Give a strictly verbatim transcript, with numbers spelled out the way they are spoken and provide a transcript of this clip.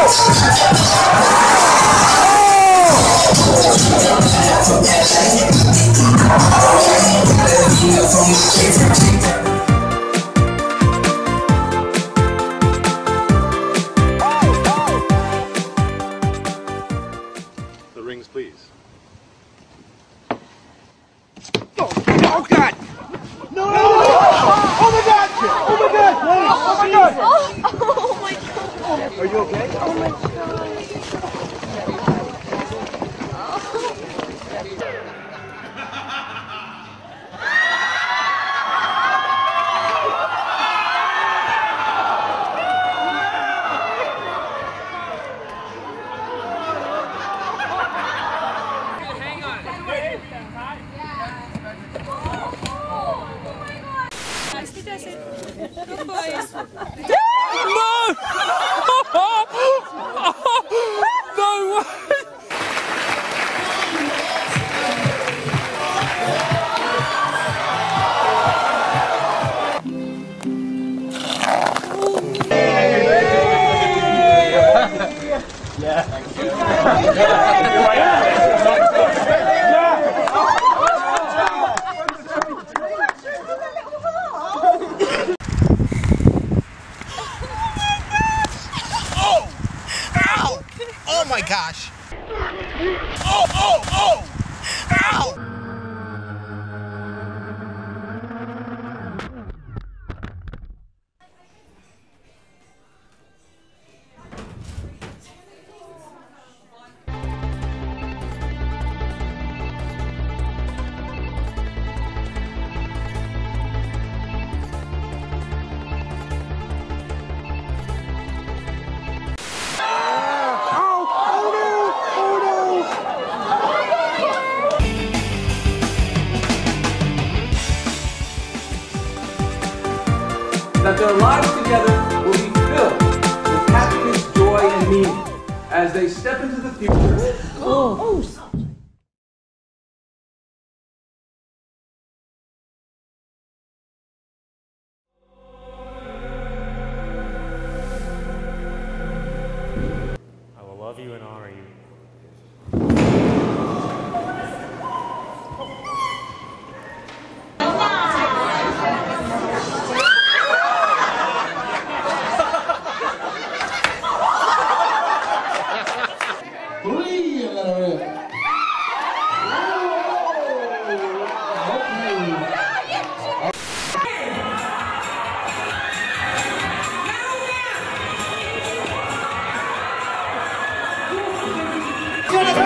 The rings, please. Oh, oh God! No! No! Oh my God! Oh my God! Oh my God! Oh my God! Are you okay? Oh my God! Good boys. No! No way! Yeah. Oh my gosh! Oh, oh, oh! Ow! That their lives together will be filled with happiness, joy, and meaning as they step into the future. Oh, oh, so I will love you and honor you. Jonathan!